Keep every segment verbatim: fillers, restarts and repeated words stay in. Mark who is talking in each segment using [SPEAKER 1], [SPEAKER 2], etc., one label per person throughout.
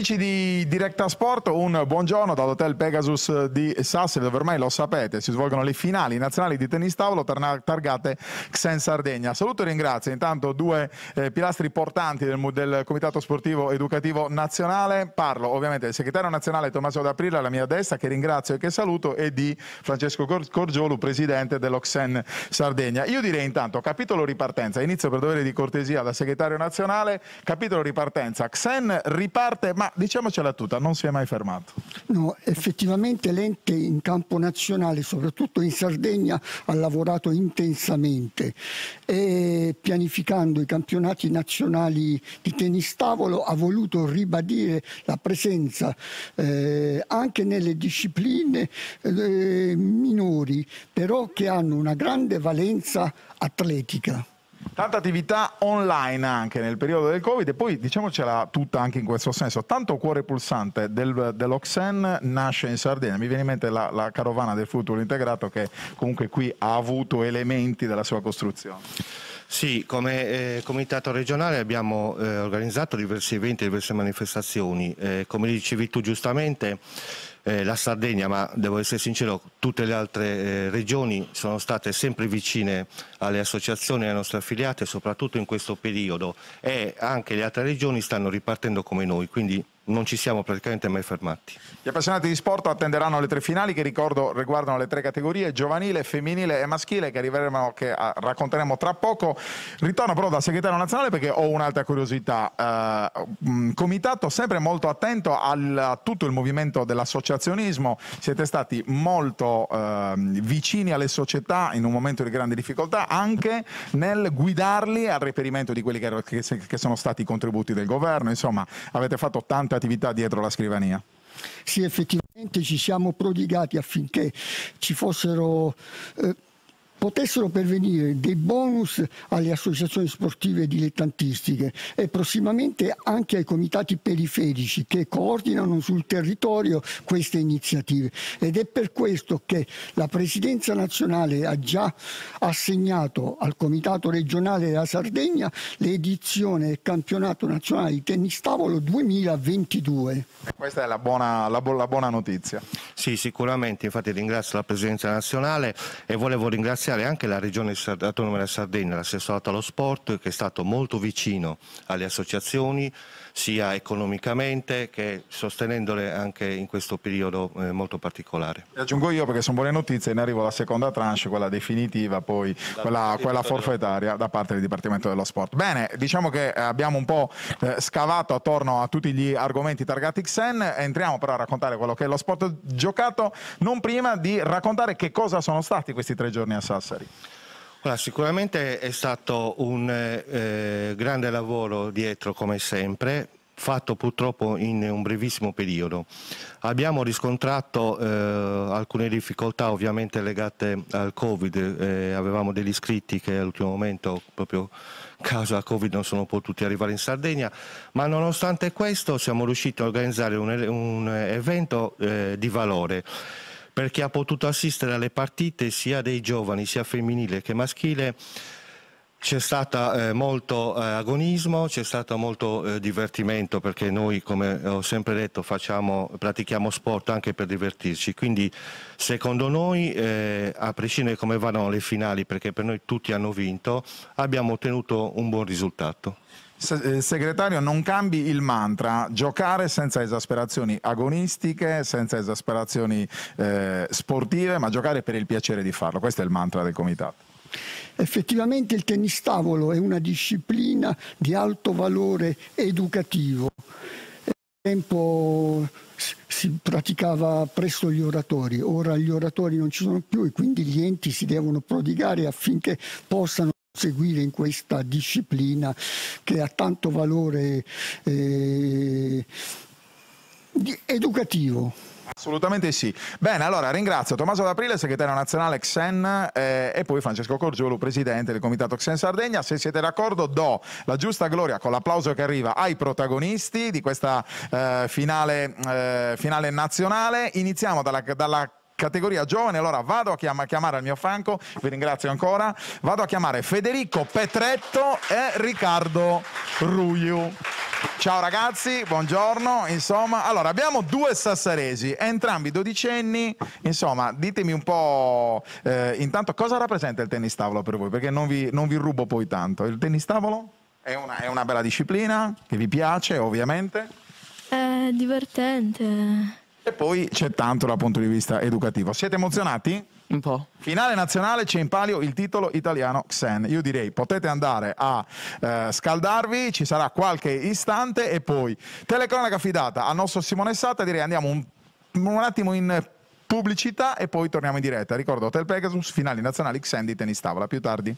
[SPEAKER 1] Amici di Directa Sport, un buongiorno dall'Hotel Pegasus di Sassari, dove ormai lo sapete si svolgono le finali nazionali di tennis tavolo targate Xen Sardegna. Saluto e ringrazio intanto due eh, pilastri portanti del, del Comitato Sportivo Educativo Nazionale. Parlo ovviamente del segretario nazionale Tommaso D'Aprile alla mia destra, che ringrazio e che saluto, e di Francesco Corgiolu, presidente dello Xen Sardegna. Io direi intanto capitolo ripartenza, inizio per dovere di cortesia dal segretario nazionale. Capitolo ripartenza, Xen riparte, ma diciamocela tutta, non si è mai fermato.
[SPEAKER 2] No, effettivamente l'ente in campo nazionale, soprattutto in Sardegna, ha lavorato intensamente e pianificando i campionati nazionali di tennis tavolo ha voluto ribadire la presenza eh, anche nelle discipline eh, minori, però che hanno una grande valenza atletica.
[SPEAKER 1] Tanta attività online anche nel periodo del Covid, e poi diciamocela tutta anche in questo senso. Tanto cuore pulsante del, dello Xen nasce in Sardegna. Mi viene in mente la, la carovana del futuro integrato, che comunque qui ha avuto elementi della sua costruzione.
[SPEAKER 3] Sì, come eh, comitato regionale abbiamo eh, organizzato diversi eventi, diverse manifestazioni. Eh, come dicevi tu giustamente, eh, la Sardegna, ma devo essere sincero, tutte le altre eh, regioni sono state sempre vicine alle associazioni e alle nostre affiliate, soprattutto in questo periodo, e anche le altre regioni stanno ripartendo come noi, quindi non ci siamo praticamente mai fermati.
[SPEAKER 1] Gli appassionati di sport attenderanno le tre finali, che ricordo riguardano le tre categorie: giovanile, femminile e maschile, che arriveremo, che racconteremo tra poco. Ritorno però dal segretario nazionale perché ho un'altra curiosità. Eh, comitato sempre molto attento al, a tutto il movimento dell'associazionismo, siete stati molto eh, vicini alle società in un momento di grande difficoltà, anche nel guidarli al reperimento di quelli che, che, che sono stati i contributi del governo. Insomma, avete fatto tante attività dietro la scrivania.
[SPEAKER 2] Sì, effettivamente ci siamo prodigati affinché ci fossero eh, potessero pervenire dei bonus alle associazioni sportive dilettantistiche e prossimamente anche ai comitati periferici che coordinano sul territorio queste iniziative, ed è per questo che la Presidenza nazionale ha già assegnato al Comitato regionale della Sardegna l'edizione del Campionato nazionale di tennis tavolo duemilaventidue.
[SPEAKER 1] Questa è la buona, la, la buona notizia.
[SPEAKER 3] Sì, sicuramente, infatti ringrazio la Presidenza nazionale e volevo ringraziare anche la Regione Autonoma della Sardegna, l'assessorato allo sport, che è stato molto vicino alle associazioni, sia economicamente che sostenendole anche in questo periodo eh, molto particolare.
[SPEAKER 1] E aggiungo io, perché sono buone notizie, ne arrivo alla seconda tranche, quella definitiva, poi quella, quella forfettaria da parte del Dipartimento dello Sport. Bene, diciamo che abbiamo un po' eh, scavato attorno a tutti gli argomenti targati Xen, entriamo però a raccontare quello che è lo sport giocato, non prima di raccontare che cosa sono stati questi tre giorni a Sassari.
[SPEAKER 3] Allora, sicuramente è stato un eh, grande lavoro dietro, come sempre, fatto purtroppo in un brevissimo periodo. Abbiamo riscontrato eh, alcune difficoltà ovviamente legate al Covid, eh, avevamo degli iscritti che all'ultimo momento, proprio causa Covid, non sono potuti arrivare in Sardegna, ma nonostante questo siamo riusciti a organizzare un, un evento eh, di valore, perché ha potuto assistere alle partite sia dei giovani, sia femminile che maschile. C'è stato eh, molto eh, agonismo, c'è stato molto eh, divertimento, perché noi, come ho sempre detto, facciamo, pratichiamo sport anche per divertirci. Quindi secondo noi, eh, a prescindere come vanno le finali, perché per noi tutti hanno vinto, abbiamo ottenuto un buon risultato.
[SPEAKER 1] Segretario, non cambi il mantra: giocare senza esasperazioni agonistiche, senza esasperazioni eh, sportive, ma giocare per il piacere di farlo. Questo è il mantra del comitato.
[SPEAKER 2] Effettivamente il tennis tavolo è una disciplina di alto valore educativo. Un tempo si praticava presso gli oratori, ora gli oratori non ci sono più e quindi gli enti si devono prodigare affinché possano seguire in questa disciplina che ha tanto valore eh, educativo.
[SPEAKER 1] Assolutamente sì. Bene, allora ringrazio Tommaso D'Aprile, segretario nazionale Xen, eh, e poi Francesco Corgiolu, presidente del Comitato Xen Sardegna. Se siete d'accordo, do la giusta gloria, con l'applauso che arriva, ai protagonisti di questa eh, finale, eh, finale nazionale. Iniziamo dalla, dalla categoria giovane. Allora vado a chiam chiamare al mio fianco, vi ringrazio ancora, vado a chiamare Federico Petretto e Riccardo Ruiu. Ciao ragazzi, buongiorno. Insomma, allora abbiamo due sassaresi, entrambi dodicenni. Insomma, ditemi un po' eh, intanto cosa rappresenta il tennis tavolo per voi, perché non vi, non vi rubo poi tanto. Il tennis tavolo è una, è una bella disciplina che vi piace, ovviamente.
[SPEAKER 4] È divertente.
[SPEAKER 1] E poi c'è tanto dal punto di vista educativo. Siete emozionati?
[SPEAKER 5] Un po'.
[SPEAKER 1] Finale nazionale, c'è in palio il titolo italiano Xen. Io direi potete andare a eh, scaldarvi, ci sarà qualche istante e poi telecronaca affidata al nostro Simone Satta. Direi andiamo un, un attimo in pubblicità e poi torniamo in diretta. Ricordo Hotel Pegasus, finali nazionali Xen di tennis tavola. Più tardi.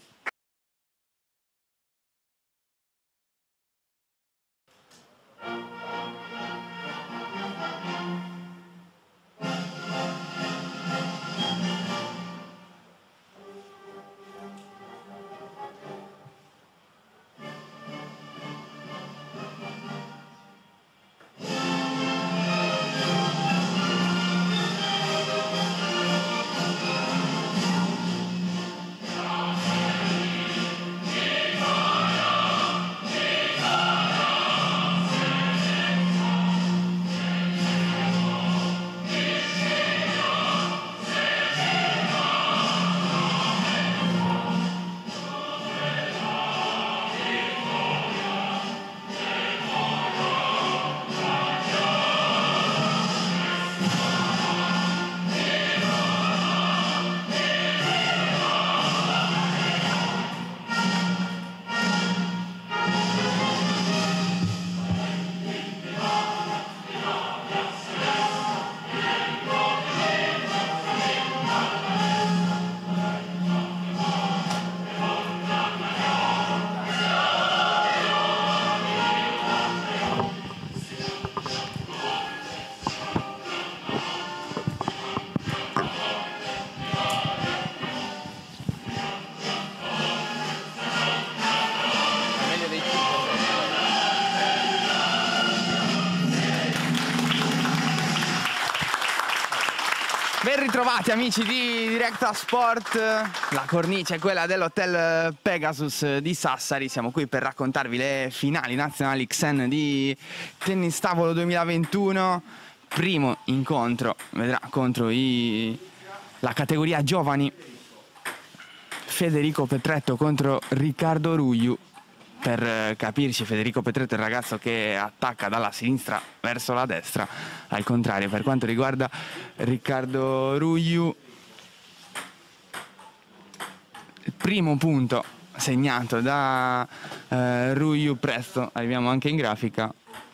[SPEAKER 5] Ben ritrovati amici di Directa Sport, la cornice è quella dell'Hotel Pegasus di Sassari. Siamo qui per raccontarvi le finali nazionali Xen di tennis tavolo duemilaventuno. Primo incontro vedrà contro i... la categoria giovani, Federico Petretto contro Riccardo Ruiu. Per capirci, Federico Petretto è il ragazzo che attacca dalla sinistra verso la destra, al contrario per quanto riguarda Riccardo Ruiu. Il primo punto segnato da eh, Ruiu, presto arriviamo anche in grafica.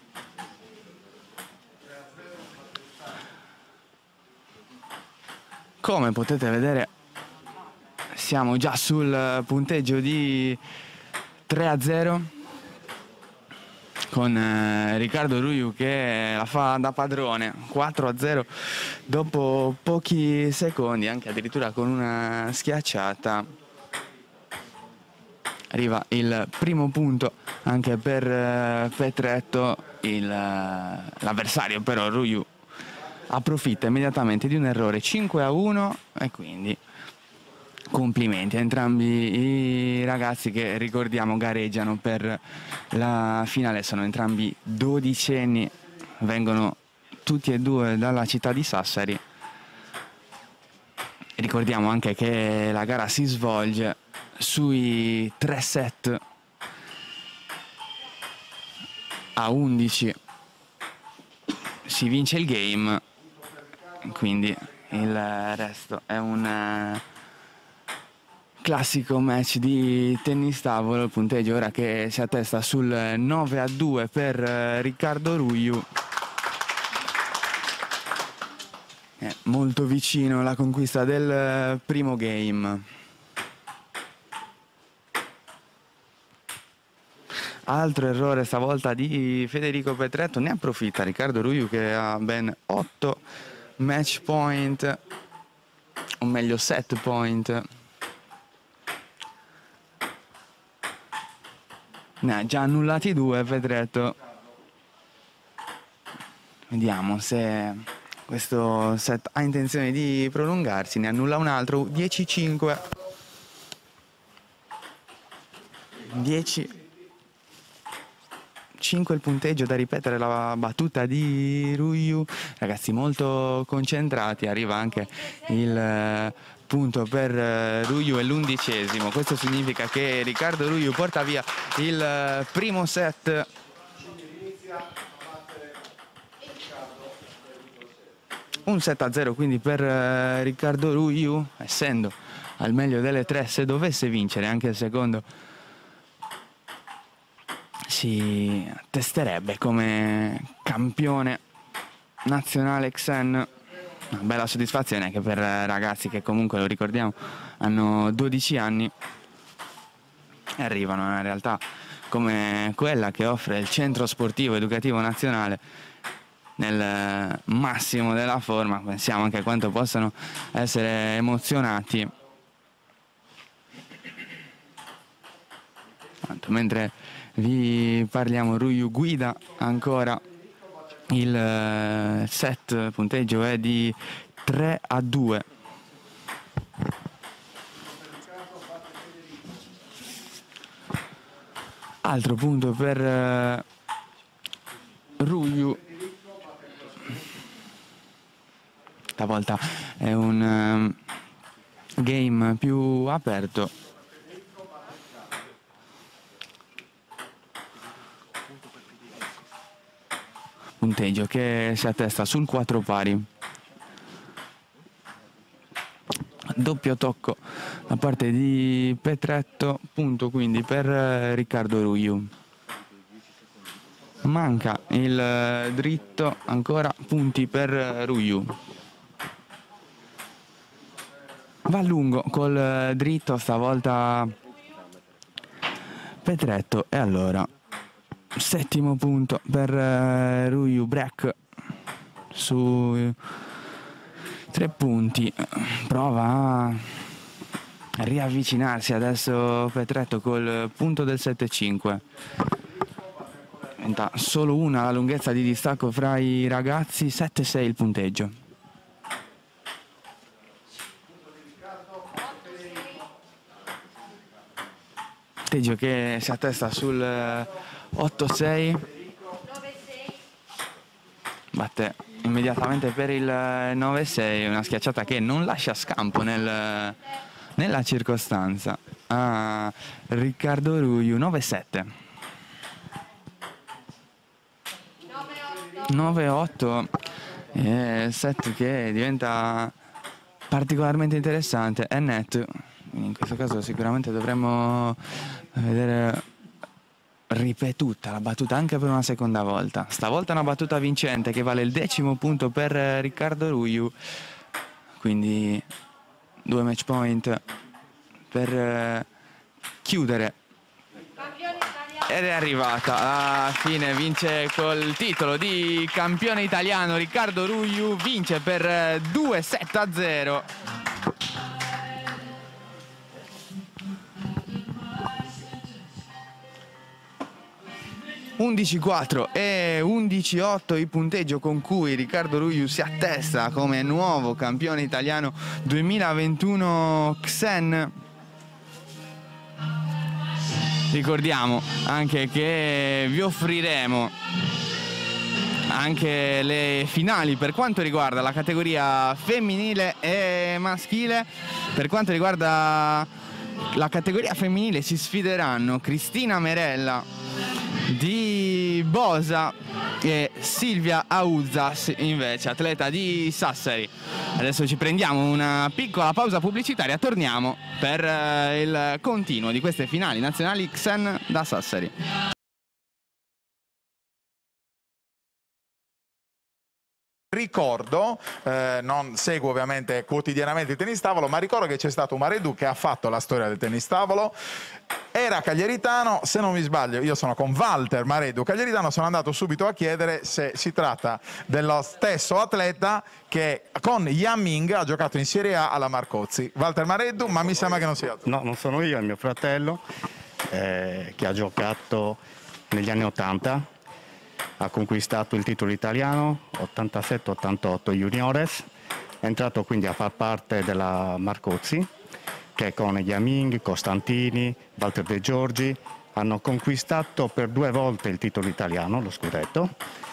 [SPEAKER 5] Come potete vedere siamo già sul punteggio di tre a zero con eh, Riccardo Ruiu che la fa da padrone. Quattro a zero dopo pochi secondi, anche addirittura con una schiacciata. Arriva il primo punto anche per eh, Petretto. Il, eh, l'avversario però Ruiu approfitta immediatamente di un errore. Cinque a uno e quindi complimenti a entrambi i ragazzi che, ricordiamo, gareggiano per la finale. Sono entrambi dodicenni, vengono tutti e due dalla città di Sassari. Ricordiamo anche che la gara si svolge sui tre set a undici. Si vince il game, quindi il resto è un classico match di tennis tavolo. Il punteggio ora che si attesta sul nove a due per Riccardo Ruiu. È molto vicino alla conquista del primo game. Altro errore stavolta di Federico Petretto, ne approfitta Riccardo Ruiu che ha ben otto match point, o meglio set point. Ne ha già annullati due Petretto. Vediamo se questo set ha intenzione di prolungarsi. Ne annulla un altro. dieci cinque. dieci cinque il punteggio, da ripetere la battuta di Ruiu, ragazzi molto concentrati, arriva anche il eh, punto per eh, Ruiu e l'undicesimo. Questo significa che Riccardo Ruiu porta via il eh, primo set. Un sette a zero quindi per eh, Riccardo Ruiu, essendo al meglio delle tre, se dovesse vincere anche il secondo si testerebbe come campione nazionale Xen. Una bella soddisfazione anche per ragazzi che comunque, lo ricordiamo, hanno dodici anni e arrivano a una realtà come quella che offre il Centro Sportivo Educativo Nazionale nel massimo della forma. Pensiamo anche a quanto possano essere emozionati. Mentre vi parliamo, Ruiu guida ancora il set, il punteggio è di tre a due. Altro punto per Ruiu, stavolta è un game più aperto. Punteggio che si attesta sul quattro pari. Doppio tocco da parte di Petretto, punto quindi per Riccardo Ruiu. Manca il dritto, ancora punti per Ruiu. Va a lungo col dritto stavolta Petretto e allora settimo punto per uh, Ruiu, break su tre punti, prova a riavvicinarsi adesso Petretto col punto del sette cinque, diventa solo una la lunghezza di distacco fra i ragazzi, sette sei il punteggio. Punteggio che si attesta sul otto sei, batte immediatamente per il nove sei, una schiacciata che non lascia scampo nel, nella circostanza a Riccardo Ruiu. Nove sette, nove otto, eh, set che diventa particolarmente interessante, è net, in questo caso sicuramente dovremmo vedere ripetuta la battuta anche per una seconda volta. Stavolta una battuta vincente che vale il decimo punto per Riccardo Ruiu, quindi due match point per chiudere. Ed è arrivata alla fine, vince col titolo di campione italiano Riccardo Ruiu, vince per due sette a zero. undici quattro e undici otto il punteggio con cui Riccardo Ruiu si attesta come nuovo campione italiano duemilaventuno Xen. Ricordiamo anche che vi offriremo anche le finali per quanto riguarda la categoria femminile e maschile. Per quanto riguarda la categoria femminile si sfideranno Cristina Merella di Bosa e Silvia Auzzas, invece atleta di Sassari. Adesso ci prendiamo una piccola pausa pubblicitaria, torniamo per eh, il continuo di queste finali nazionali Xen da Sassari.
[SPEAKER 1] Ricordo, eh, non seguo ovviamente quotidianamente il tennis tavolo, ma ricordo che c'è stato un Maredu che ha fatto la storia del tennis tavolo, era cagliaritano, se non mi sbaglio io sono con Walter Maredu, cagliaritano, sono andato subito a chiedere se si tratta dello stesso atleta che con Yan Ming ha giocato in Serie A alla Marcozzi. Walter Maredu, ma mi sembra che non sia.
[SPEAKER 6] No, non sono io, è mio fratello eh, che ha giocato negli anni ottanta. Ha conquistato il titolo italiano ottantasette ottantotto juniores, è entrato quindi a far parte della Marcozzi che con Yan Ming, Costantini, Walter De Giorgi hanno conquistato per due volte il titolo italiano, lo scudetto.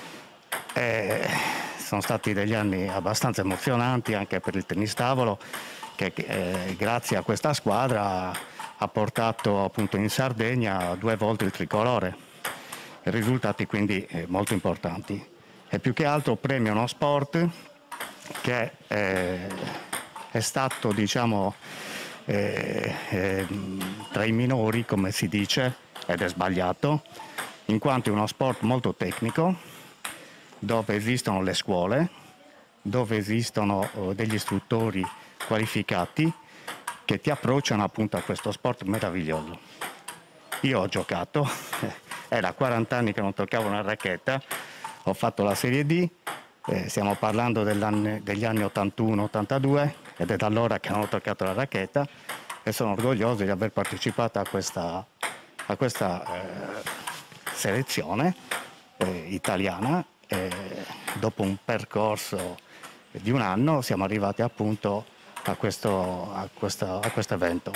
[SPEAKER 6] E sono stati degli anni abbastanza emozionanti anche per il tennis tavolo, che eh, grazie a questa squadra ha portato appunto in Sardegna due volte il tricolore. Risultati quindi eh, molto importanti. E più che altro premia uno sport che eh, è stato, diciamo, eh, eh, tra i minori, come si dice, ed è sbagliato, in quanto è uno sport molto tecnico, dove esistono le scuole, dove esistono eh, degli istruttori qualificati che ti approcciano appunto a questo sport meraviglioso. Io ho giocato, era quaranta anni che non toccavo una racchetta, ho fatto la Serie D, eh, stiamo parlando degli anni ottantuno ottantadue, ed è da allora che non ho toccato la racchetta e sono orgoglioso di aver partecipato a questa, a questa eh, selezione eh, italiana. E dopo un percorso di un anno siamo arrivati appunto a questo, a questo, a questo evento.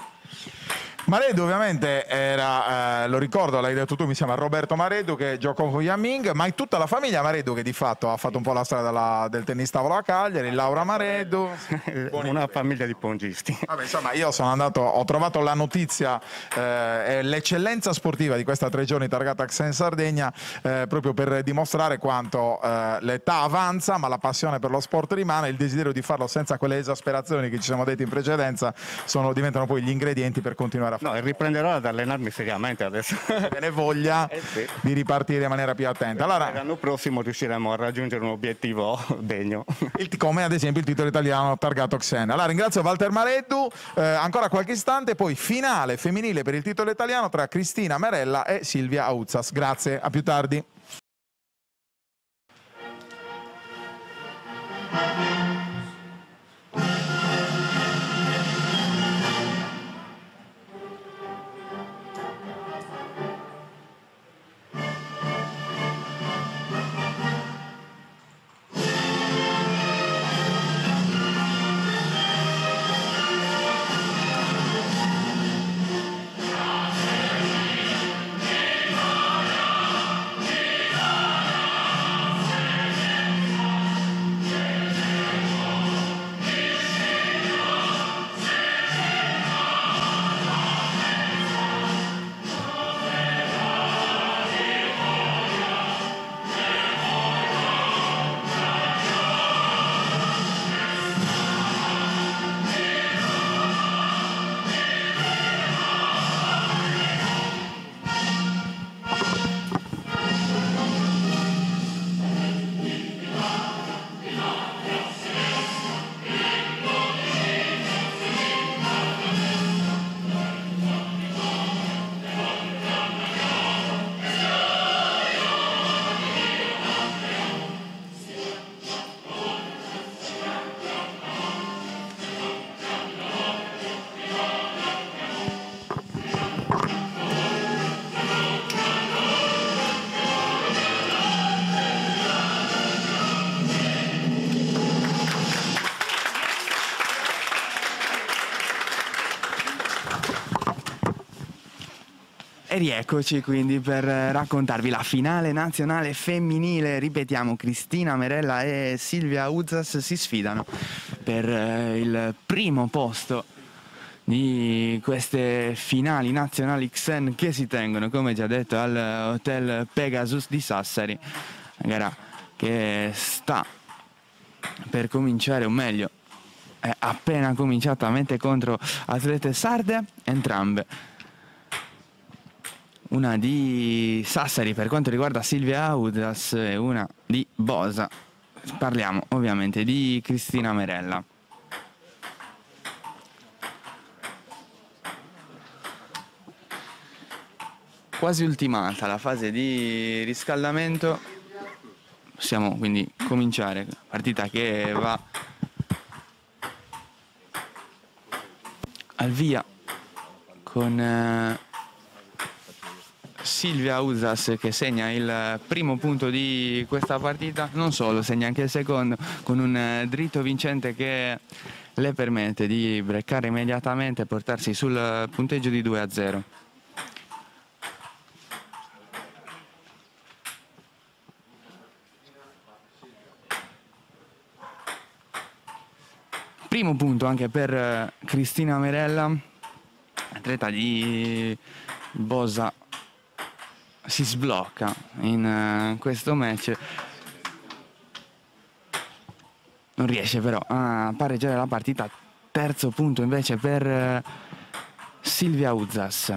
[SPEAKER 1] Maredu ovviamente era, eh, lo ricordo, l'hai detto tu, mi chiama Roberto Maredu, che giocò con Yan Ming, ma è tutta la famiglia Maredu che di fatto ha fatto un po' la strada della, del tennis tavolo a Cagliari, Laura Maredu.
[SPEAKER 6] Una famiglia di pongisti.
[SPEAKER 1] Vabbè, insomma, io sono andato, ho trovato la notizia eh, e l'eccellenza sportiva di questa tre giorni targata Xen Sardegna eh, proprio per dimostrare quanto eh, l'età avanza, ma la passione per lo sport rimane, il desiderio di farlo senza quelle esasperazioni che ci siamo detti in precedenza sono, diventano poi gli ingredienti per continuare a
[SPEAKER 6] No, e riprenderò ad allenarmi seriamente adesso.
[SPEAKER 1] Ve ne voglia
[SPEAKER 6] eh sì.
[SPEAKER 1] di ripartire in maniera più attenta. Allora,
[SPEAKER 6] l'anno prossimo riusciremo a raggiungere un obiettivo degno.
[SPEAKER 1] il, come ad esempio il titolo italiano targato Xen. Allora ringrazio Walter Mareddu, eh, ancora qualche istante, poi finale femminile per il titolo italiano tra Cristina Merella e Silvia Auzzas. Grazie, a più tardi.
[SPEAKER 5] E rieccoci quindi per raccontarvi la finale nazionale femminile. Ripetiamo, Cristina Merella e Silvia Auzzas si sfidano per il primo posto di queste finali nazionali Xen che si tengono, come già detto, al Hotel Pegasus di Sassari. Una gara che sta per cominciare, o meglio è appena cominciata, mente contro atlete sarde, entrambe. Una di Sassari per quanto riguarda Silvia Auzzas e una di Bosa. Parliamo ovviamente di Cristina Merella. Quasi ultimata la fase di riscaldamento, possiamo quindi cominciare. Partita che va al via con eh, Silvia Auzzas che segna il primo punto di questa partita, non solo, segna anche il secondo con un dritto vincente che le permette di breccare immediatamente e portarsi sul punteggio di due a zero. Primo punto anche per Cristina Merella, atleta di Bosa, si sblocca in questo match. Non riesce però a pareggiare la partita. Terzo punto invece per Silvia Uzzas.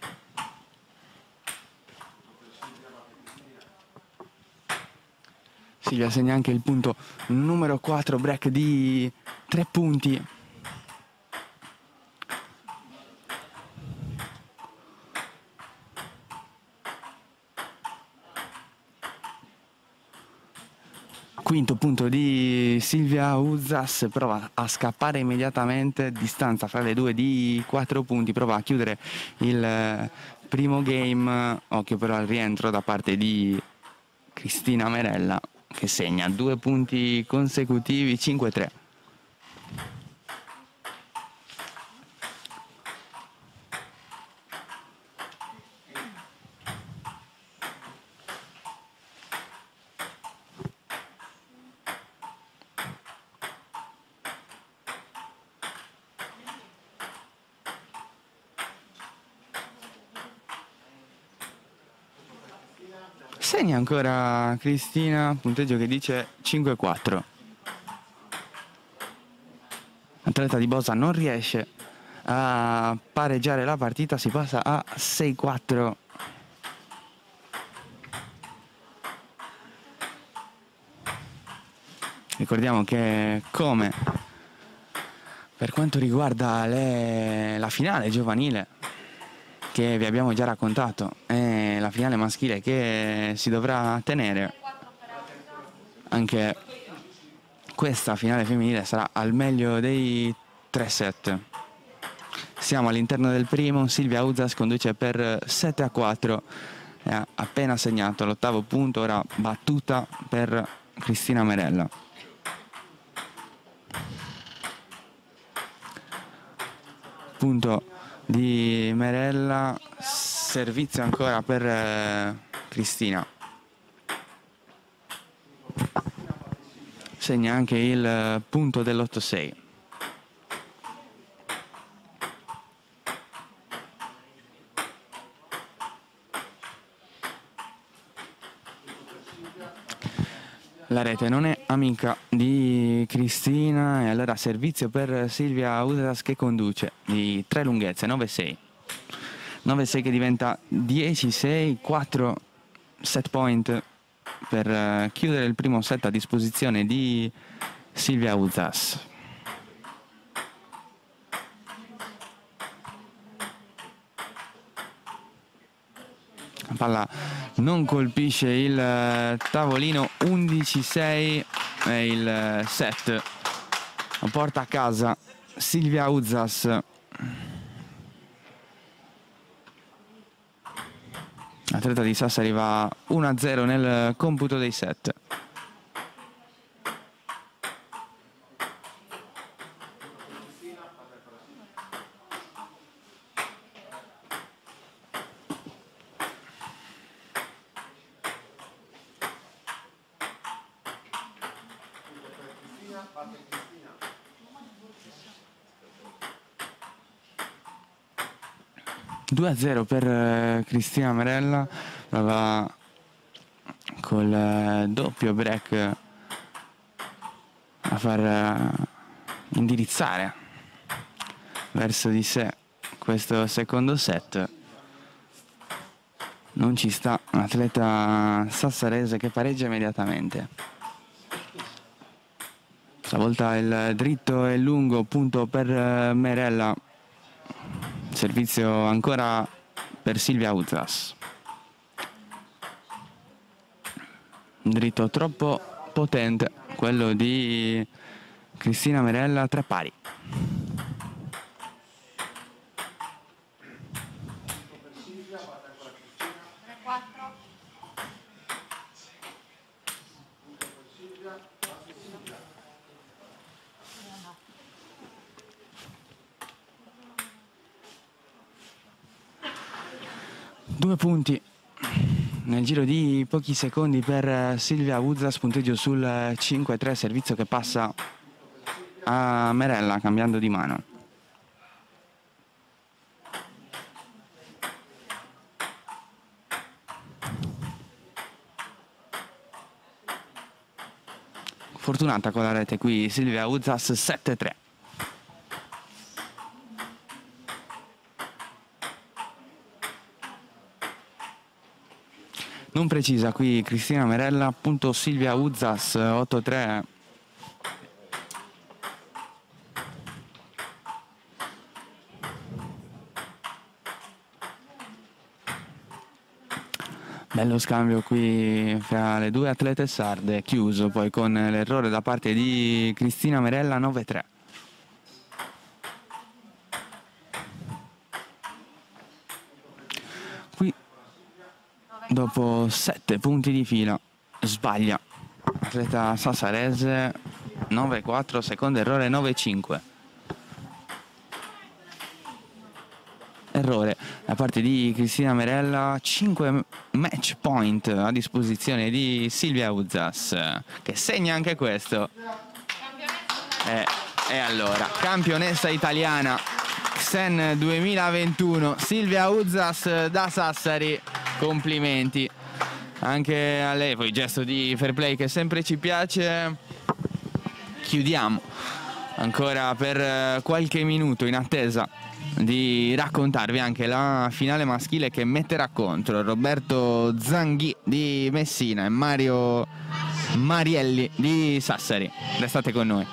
[SPEAKER 5] Silvia segna anche il punto numero quattro, break di tre punti. Quinto punto di Silvia Uzzas, prova a scappare immediatamente, distanza fra le due di quattro punti, prova a chiudere il primo game. Occhio però al rientro da parte di Cristina Merella, che segna due punti consecutivi, cinque tre. Segna ancora Cristina, punteggio che dice cinque quattro. L'atleta di Bosa non riesce a pareggiare la partita, si passa a sei quattro. Ricordiamo che, come per quanto riguarda le, la finale giovanile che vi abbiamo già raccontato, è la finale maschile che si dovrà tenere, anche questa finale femminile sarà al meglio dei tre set. Siamo all'interno del primo, Silvia Uzzas conduce per sette a quattro, ha appena segnato l'ottavo punto, ora battuta per Cristina Merella. Punto di Merella, servizio ancora per eh, Cristina. Segna anche il punto dell'otto sei. La rete non è amica di Cristina e allora servizio per Silvia Uzzas che conduce di tre lunghezze, nove sei. nove sei che diventa dieci sei, quattro set point per chiudere il primo set a disposizione di Silvia Uzzas. La palla non colpisce il tavolino, undici sei è il set, lo porta a casa Silvia Uzzas. L'atleta di Sassari va uno a zero nel computo dei set. due a zero per Cristina Merella, va col doppio break a far indirizzare verso di sé questo secondo set. Non ci sta l'atleta sassarese che pareggia immediatamente. Stavolta il dritto e lungo, punto per Merella. Servizio ancora per Silvia Uzzas. Dritto troppo potente, quello di Cristina Merella, tre pari. Due punti nel giro di pochi secondi per Silvia Uzzas, punteggio sul cinque tre, servizio che passa a Merella cambiando di mano. Fortunata con la rete qui Silvia Uzzas, sette tre. Non precisa qui Cristina Merella, appunto Silvia Uzzas, otto tre. Bello scambio qui fra le due atlete sarde, chiuso poi con l'errore da parte di Cristina Merella, nove tre. Qui dopo sette punti di fila sbaglia atleta sassarese, nove quattro, secondo errore, nove cinque. Errore da parte di Cristina Merella, cinque match point a disposizione di Silvia Uzzas, che segna anche questo. E, e allora, campionessa italiana Xen duemilaventuno, Silvia Uzzas da Sassari, complimenti anche a lei, poi gesto di fair play che sempre ci piace. Chiudiamo ancora per qualche minuto in attesa di raccontarvi anche la finale maschile che metterà contro Roberto Zanghi di Messina e Mario Marielli di Sassari. Restate con noi.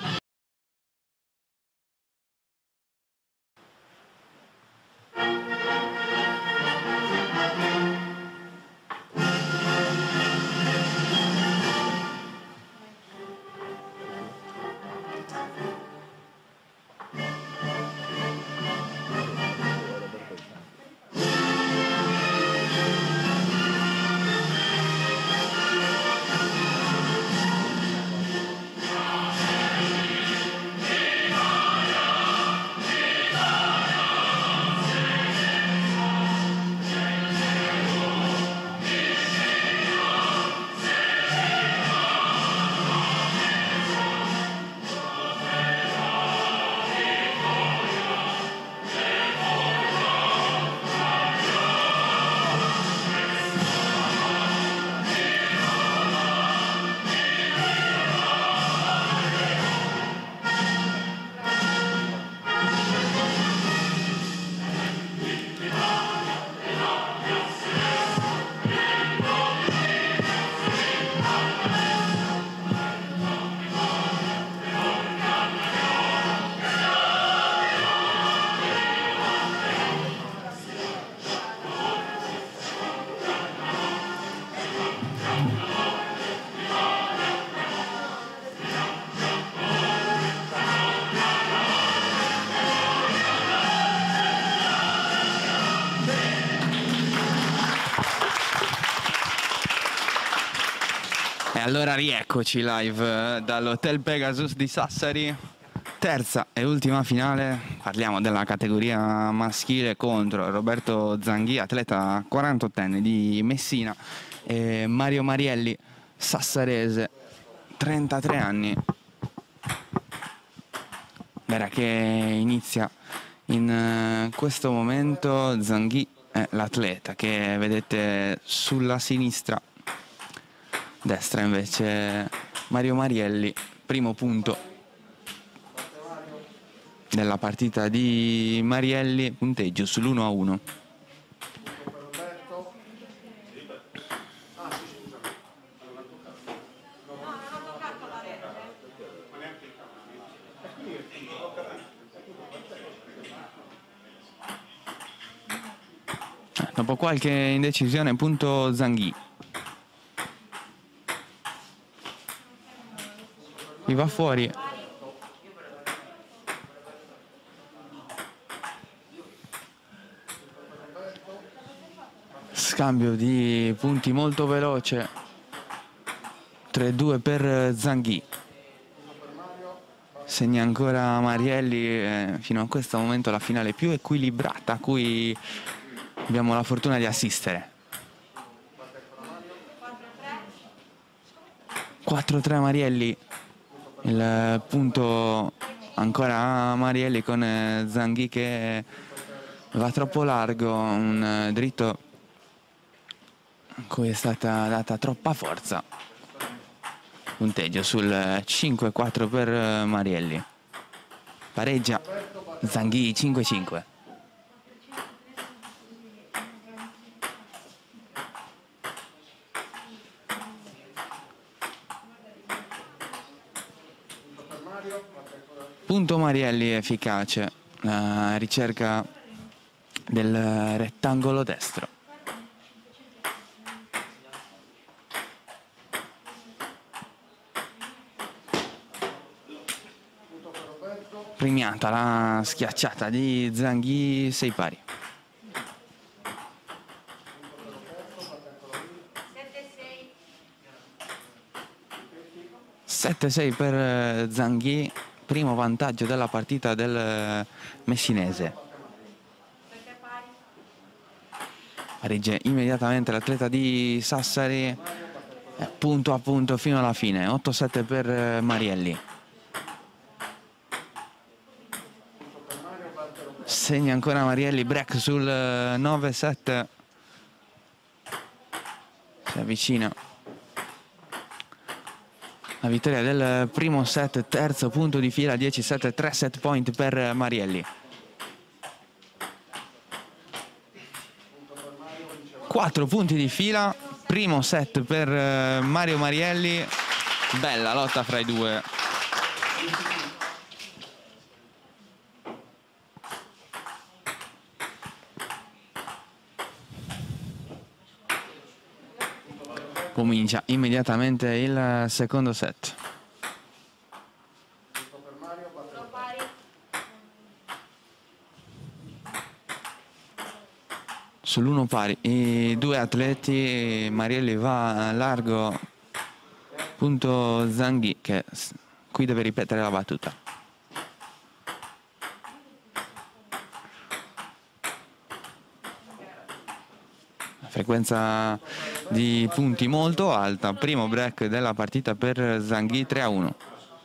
[SPEAKER 5] E allora rieccoci live dall'Hotel Pegasus di Sassari, terza e ultima finale. Parliamo della categoria maschile contro Roberto Zanghi, atleta quarantottenne di Messina, e Mario Marielli, sassarese, trentatré anni. Gara che inizia in questo momento. Zanghi è l'atleta che vedete sulla sinistra, destra invece Mario Marielli. Primo punto della partita di Marielli, punteggio sull'uno a uno. Dopo qualche indecisione, punto Zanghi. Mi va fuori. Scambio di punti molto veloce. tre due per Zanghi. Segna ancora Marielli. Eh, fino a questo momento la finale più equilibrata a cui abbiamo la fortuna di assistere. quattro tre Marielli. Il punto ancora Marielli con Zanghi che va troppo largo, un dritto in cui è stata data troppa forza. Punteggio sul cinque quattro per Marielli. Pareggia Zanghi cinque cinque. Punto Marielli efficace, la ricerca del rettangolo destro. Premiata la schiacciata di Zanghi, sei pari. sette sei per Zanghi, primo vantaggio della partita del messinese. Pareggia immediatamente l'atleta di Sassari, punto a punto fino alla fine, otto sette per Marielli. Segna ancora Marielli, break sul nove sette, si avvicina la vittoria del primo set, terzo punto di fila, dieci sette, tre set point per Marielli. quattro punti di fila, primo set per Mario Marielli, bella lotta fra i due. Comincia immediatamente il secondo set. Sull'uno pari i due atleti, Marielli va largo, punto Zanghi che qui deve ripetere la battuta. La frequenza di punti molto alta, primo break della partita per Zanghi, tre a uno.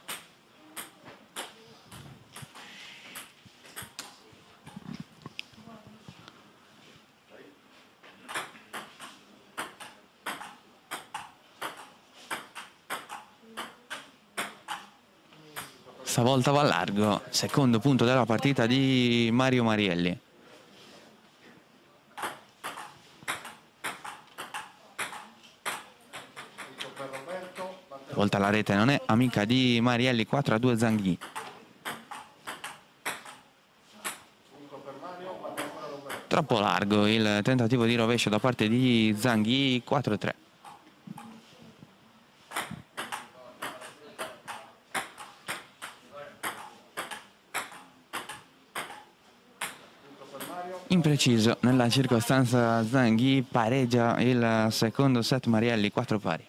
[SPEAKER 5] Stavolta va largo, secondo punto della partita di Mario Marielli. Volta la rete non è amica di Marielli, quattro a due Zanghi. Troppo largo il tentativo di rovescio da parte di Zanghi, quattro a tre. Impreciso nella circostanza, Zanghi pareggia il secondo set, Marielli quattro pari.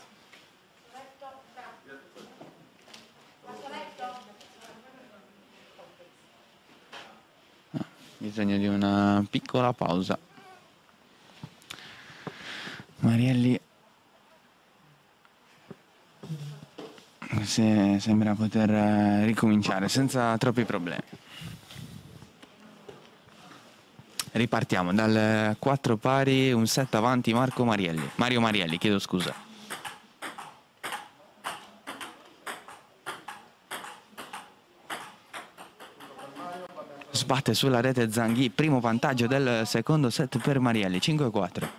[SPEAKER 5] Bisogno di una piccola pausa. Marielli se sembra poter ricominciare senza troppi problemi. Ripartiamo dal quattro pari, un set avanti Marco Marielli. Mario Marielli, chiedo scusa. Sbatte sulla rete Zanghi, primo vantaggio del secondo set per Marielli, cinque a quattro.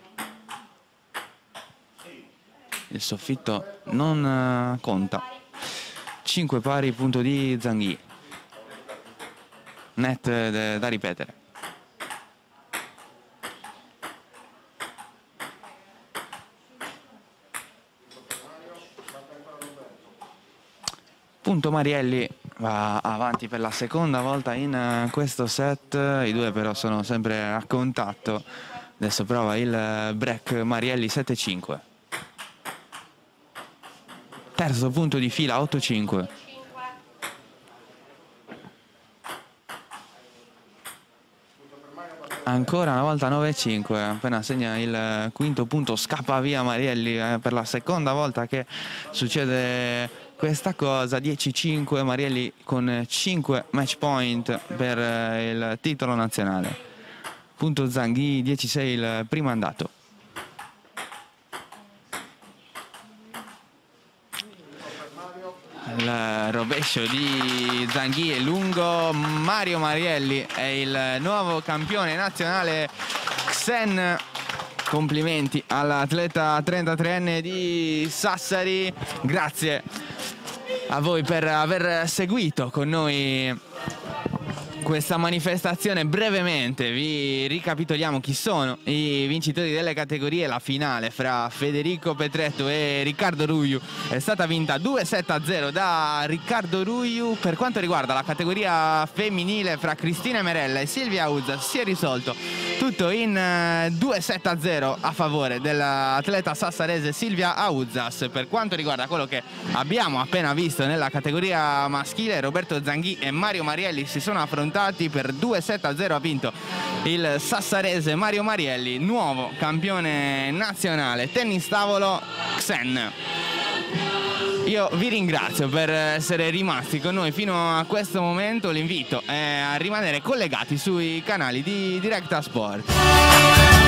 [SPEAKER 5] Il soffitto non conta. cinque pari, punto di Zanghi. Net da ripetere. Punto Marielli va avanti per la seconda volta in questo set, i due però sono sempre a contatto. Adesso prova il break Marielli, sette cinque. Terzo punto di fila, otto cinque. Ancora una volta nove cinque, appena segna il quinto punto scappa via Marielli, eh, per la seconda volta che succede questa cosa. Dieci cinque, Marielli con cinque match point per il titolo nazionale. Punto Zanghi, dieci sei il primo andato. Il rovescio di Zanghi è lungo. Mario Marielli è il nuovo campione nazionale Xen. Complimenti all'atleta trentatreenne di Sassari. Grazie a voi per aver seguito con noi questa manifestazione. Brevemente vi ricapitoliamo chi sono i vincitori delle categorie. La finale fra Federico Petretto e Riccardo Ruiu è stata vinta due sette a zero da Riccardo Ruiu. Per quanto riguarda la categoria femminile fra Cristina Merella e Silvia Uzza si è risolto tutto in due sette a zero a favore dell'atleta sassarese Silvia Auzzas. Per quanto riguarda quello che abbiamo appena visto nella categoria maschile, Roberto Zanghi e Mario Marielli si sono affrontati per due sette a zero. Ha vinto il sassarese Mario Marielli, nuovo campione nazionale tennis tavolo Xen. Io vi ringrazio per essere rimasti con noi fino a questo momento. L'invito è a rimanere collegati sui canali di Directa Sport.